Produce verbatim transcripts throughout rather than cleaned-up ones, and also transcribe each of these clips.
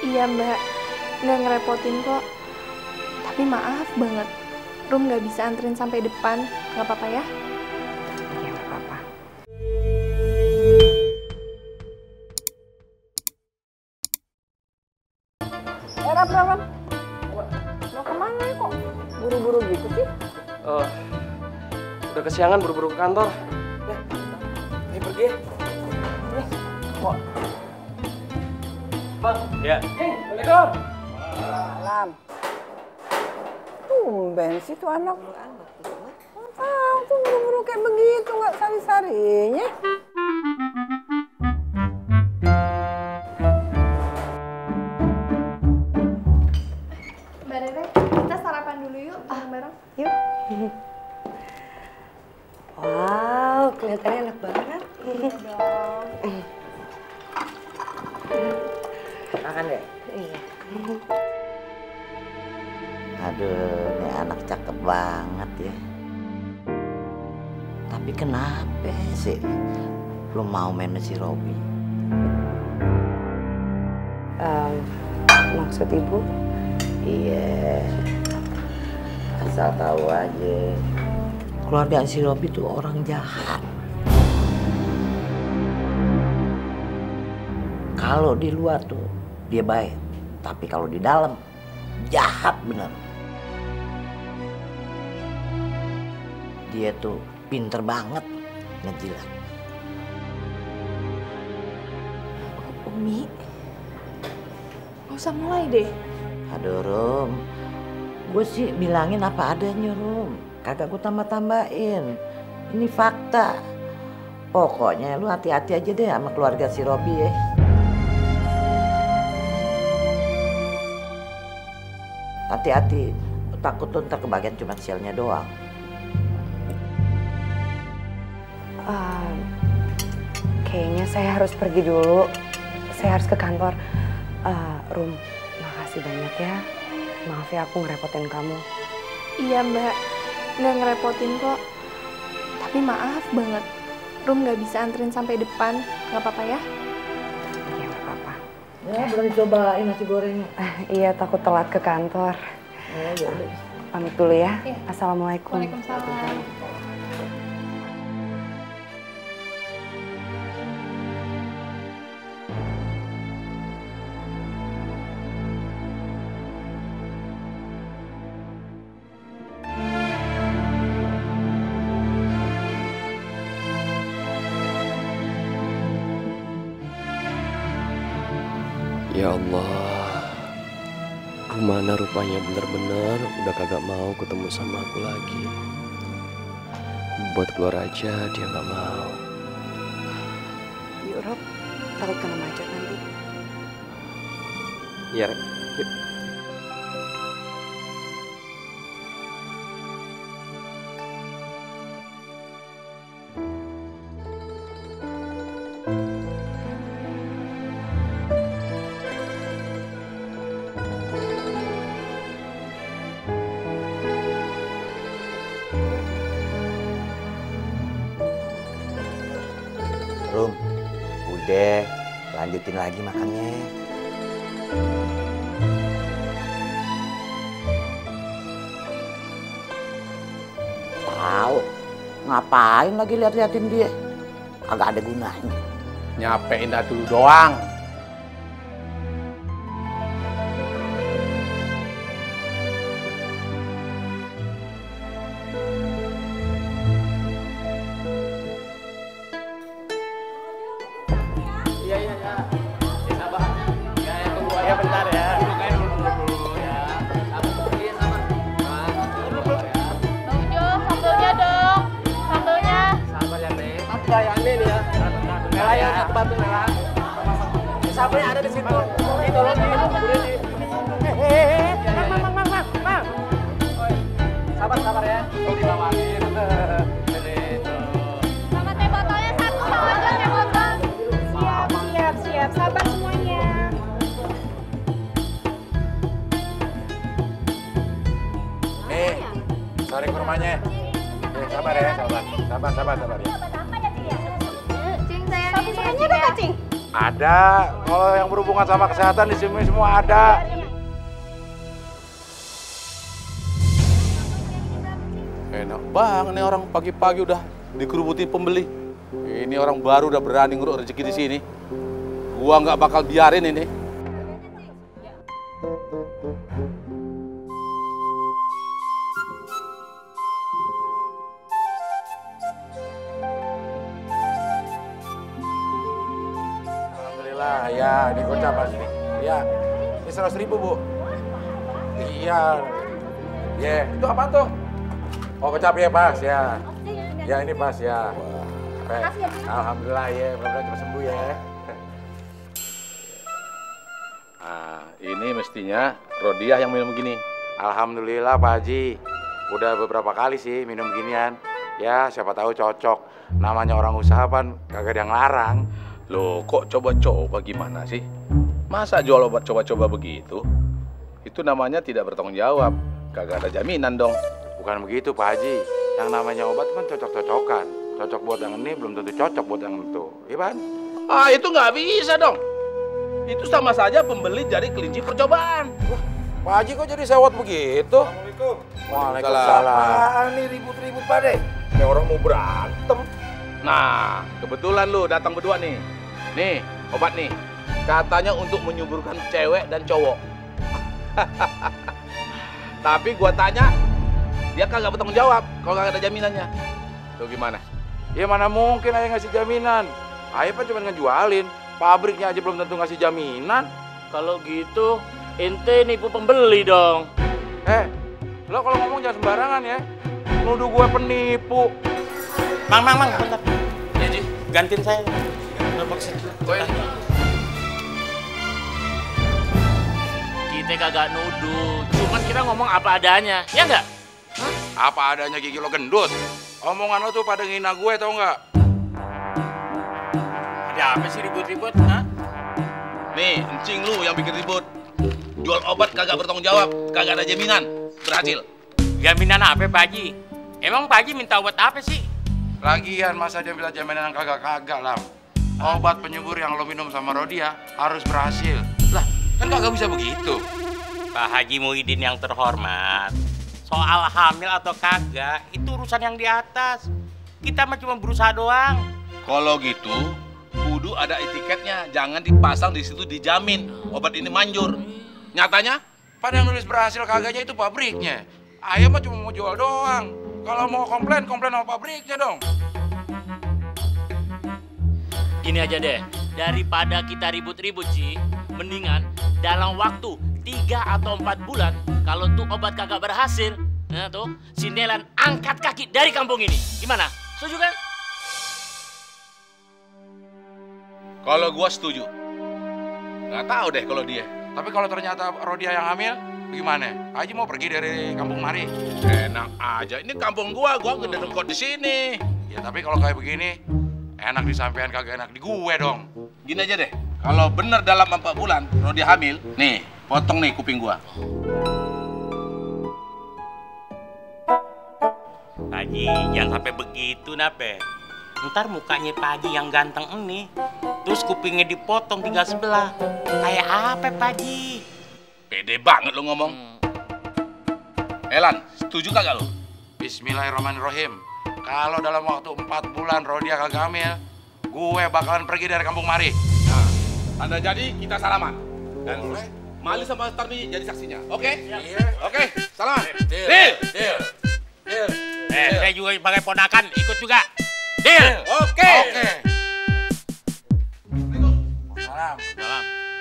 Iya Mbak, nggak ngerepotin kok. Tapi maaf banget, Rum nggak bisa anterin sampai depan. Nggak apa-apa ya? Iya, nggak apa-apa. Eh, Rap, Rap, Rap. Mau kemana kok? Buru-buru gitu sih? Oh, udah kesiangan buru-buru ke kantor. Ya, ayo pergi ya. Kok? Bang. Ya. Cing, Assalamualaikum. Salam. Tumben sih tuh anak. Nggak tahu tuh buru-buru kayak begitu, nggak sari-sarinya. Mbak Rere, kita sarapan dulu yuk bareng-bareng. Yuk. Wow, kelihatannya enak banget. Dong. Makan deh. Iya. Aduh, ini anak cakep banget ya. Tapi kenapa sih belum mau main sama si Robi? Um, maksud ibu? Iya, asal tahu aja. Keluarga si Robi tuh orang jahat. Kalau di luar tuh dia baik, tapi kalau di dalam jahat bener. Dia tuh pinter banget ngejilat. Umi, nggak usah mulai deh. Aduh Rum, gue sih bilangin apa adanya Rum. Kagak gue tambah-tambahin. Ini fakta. Pokoknya lu hati-hati aja deh sama keluarga si Robi ya. Hati-hati, takut tuh ntar kebagian cuma sialnya doang. Uh, kayaknya saya harus pergi dulu. Saya harus ke kantor. Uh, Rum, makasih banyak ya. Maaf ya aku ngerepotin kamu. Iya Mbak, nggak ngerepotin kok. Tapi maaf banget, Rum nggak bisa anterin sampai depan. Nggak apa-apa ya? Iya, nggak apa-apa. Ya, belum dicobain nasi gorengnya. Uh, iya, takut telat ke kantor. Oh, ya udah. Pamit dulu ya. Iya. Assalamualaikum. Waalaikumsalam. Ya Allah, Rumana rupanya bener-bener udah kagak mau ketemu sama aku lagi. Buat keluar aja dia nggak mau. Yuk, Rob. Takut kena macet nanti. Iya, Rek. Yuk. Rum, udah lanjutin lagi makannya. Tahu ngapain lagi lihat-liatin dia? Agak ada gunanya. Nyapein dah dulu doang. Iya, iya, iya. Ya, sabar. Ya, ya, tunggu aja bentar ya. Duduk aja dulu, dulu, dulu ya. Sabar, iya, sabar. Nah, dulu, dulu ya. Bang Jo, sambelnya dong. Sambelnya. Sabar ya, Nek. Tapi layani nih ya. Merah ya, satu batu merah. Sabarnya ada di situ. Ini tolong nih, udah nih. Hehehe. Mang, mang, mang, mang, mang. Oi, sabar, sabar ya. Tolong dibawain. Ini tuh. Sama teh botolnya satu, Bang Jo, teh botol. Siap, siap, siap. Sabar semuanya. Nih, sorry kurmanya. Nih, sabar ya, sabar. Sabar, sabar, sabar ya. Cing, sayang ini ya, Cing. Ada. Kalau yang berhubungan sama kesehatan di sini semua ada. Enak banget nih orang pagi-pagi udah dikerubuti pembeli. Ini orang baru udah berani ngeruk rezeki di sini. Gua nggak bakal biarin ini. Alhamdulillah, ya ini gocap mas nih. Ya, ini seratus ribu bu. Iya. Ya, itu apa tuh? Oh gocap ya pas ya. Ya ini pas ya. Wah, alhamdulillah ya, mudah-mudahan cepat sembuh ya. Nah, ini mestinya Rodiah yang minum begini. Alhamdulillah Pak Haji. Udah beberapa kali sih minum ginian. Ya siapa tahu cocok. Namanya orang usaha kan kagak ada yang larang. Loh kok coba-coba gimana sih? Masa jual obat coba-coba begitu? Itu namanya tidak bertanggung jawab. Kagak ada jaminan dong. Bukan begitu Pak Haji. Yang namanya obat kan cocok-cocokan. Cocok buat yang ini belum tentu cocok buat yang itu. Iya kan? Ah itu nggak bisa dong. Itu sama saja pembeli jadi kelinci percobaan. Wah, Pak Haji kok jadi sewot begitu? Assalamualaikum. Waalaikumsalam. Apaan nih ribut-ribut Pak De? Kayak orang mau berantem. Nah, kebetulan lu datang berdua nih. Nih, obat nih. Katanya untuk menyuburkan cewek dan cowok. Tapi gua tanya, dia kagak bertanggung jawab kalau kagak ada jaminannya. Tuh gimana? Ya mana mungkin ayah ngasih jaminan. Ayah kan cuma ngejualin. Pabriknya aja belum tentu ngasih jaminan. Kalau gitu, ente nipu pembeli dong. Eh, lo kalau ngomong jangan sembarangan ya. Nuduh gue penipu. Mang, mang, mang, bentar. Ya, Ji, gantiin saya. Gue Kita kagak nuduh, cuman kita ngomong apa adanya, ya nggak? Hah? Apa adanya gigi lo gendut? Omongan lo tuh pada ngina gue tau nggak? Ada apa sih ribut-ribut, ha? Nih, encing lu yang bikin ribut. Jual obat kagak bertanggung jawab, kagak ada jaminan. Berhasil. Jaminan apa Pak Haji? Emang Pak Haji minta obat apa sih? Lagian masa dia minta jaminan yang kagak-kagak lah. Obat penyubur yang lo minum sama Rodiah harus berhasil. Lah, kan kagak bisa begitu. Pak Haji Muhyiddin yang terhormat, soal hamil atau kagak, itu urusan yang di atas. Kita mah cuma berusaha doang. Kalau gitu, kudu ada etiketnya. Jangan dipasang di situ dijamin obat ini manjur. Nyatanya, pada yang nulis berhasil kagaknya itu pabriknya. Ayah mah cuma mau jual doang. Kalau mau komplain, komplain sama pabriknya dong. Gini aja deh, daripada kita ribut-ribut sih, mendingan dalam waktu tiga atau empat bulan, kalau tuh obat kagak berhasil, nah tuh, si Nelan angkat kaki dari kampung ini. Gimana? Setuju kan? Kalau gua setuju. Nggak tahu deh kalau dia. Tapi kalau ternyata Rodiah yang hamil, gimana? Haji mau pergi dari kampung mari. Enak aja. Ini kampung gua, gua gede dekot di sini. Ya tapi kalau kayak begini, enak disampaikan kagak enak di gue dong. Gini aja deh. Kalau bener dalam empat bulan Rodiah hamil, nih potong nih kuping gua. Pak Haji, jangan sampai begitu nape. Ntar mukanya Pak Haji yang ganteng ini, terus kupingnya dipotong tinggal sebelah. Kayak apa Pak Haji? Pede banget lo ngomong. Hmm. Elan, setuju kagak lo? Bismillahirrahmanirrahim. Kalau dalam waktu empat bulan Rodiah kagak hamil, gue bakalan pergi dari kampung mari. Nah, tanda jadi kita salaman. Dan boleh? Mali sama Tarmi jadi saksinya. Oke? Okay? Iya. Oke, okay. Salaman. Deal. Deal. Deal. Deal. Eh, saya juga pakai ponakan, ikut juga. Deal. Oke. Okay. Oke. Okay. Salam. Salam.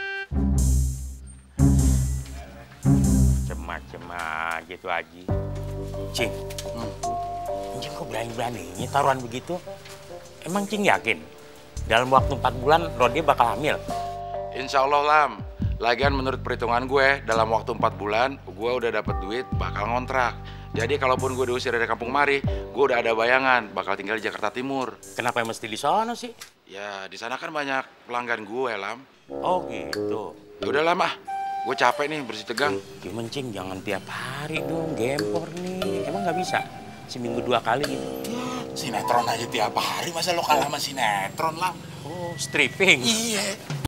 Macem-macem aja tuh Haji. Cing, hmm. Cing kok berani-beraninya taruhan begitu? Emang Cing yakin dalam waktu empat bulan Rodiah bakal hamil? Insya Allah Lam. Lagian menurut perhitungan gue, dalam waktu empat bulan, gue udah dapet duit bakal ngontrak. Jadi kalaupun gue diusir dari kampung mari, gue udah ada bayangan bakal tinggal di Jakarta Timur. Kenapa mesti di sana sih? Ya di sana kan banyak pelanggan gue Lam. Oh gitu. Ya udah Lam ah, gue capek nih bersih tegang. Gimana Cing, jangan tiap hari dong, gempor nih. Emang nggak bisa? Seminggu dua kali gitu. Sinetron aja tiap hari, masa lo kalah sama sinetron Lam? Oh stripping. Iya.